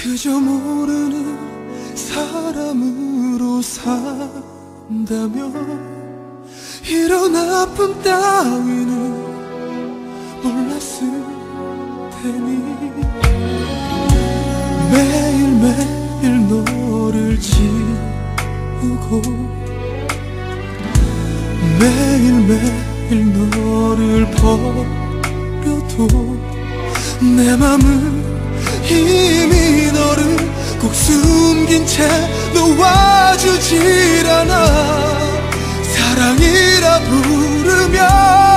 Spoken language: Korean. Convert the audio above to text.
그저 모르는 사람으로 산다면 이런 아픔 따위는 몰랐을 테니 매일매일 너를 지우고 매일매일 너를 버려도 내 맘은 이미 너를 꼭 숨긴 채 놓아주질 않아. 사랑이라 부르면